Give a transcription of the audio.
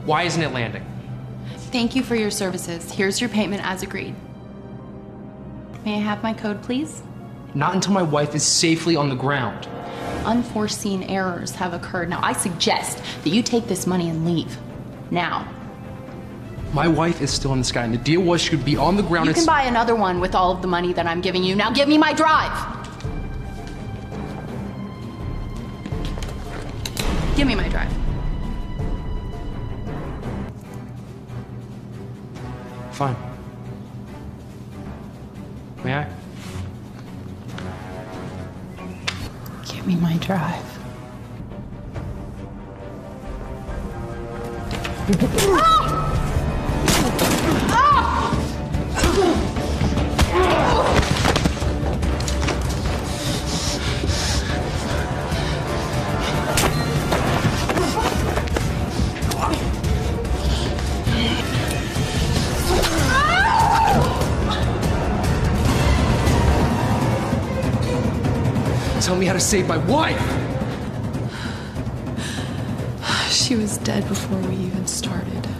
Why isn't it landing? Thank you for your services. Here's your payment as agreed. May I have my code, please? Not until my wife is safely on the ground. Unforeseen errors have occurred. Now, I suggest that you take this money and leave. Now. My wife is still in the sky, and the deal was she would be on the ground. You can buy another one with all of the money that I'm giving you. Now give me my drive! Give me my drive. Fine. May I? Give me my drive. Tell me how to save my wife! She was dead before we even started.